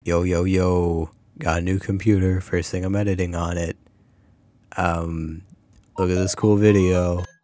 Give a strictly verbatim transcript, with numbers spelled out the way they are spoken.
Yo, yo, yo. Got a new computer. First thing I'm editing on it. Um, look at this cool video.